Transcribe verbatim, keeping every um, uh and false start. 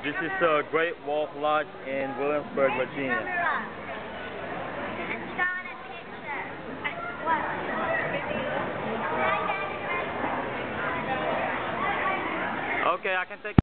This is the Great Wolf Lodge in Williamsburg, Virginia. Okay, I can take